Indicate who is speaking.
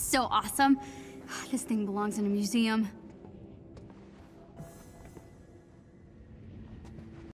Speaker 1: so awesome. This thing belongs in a museum.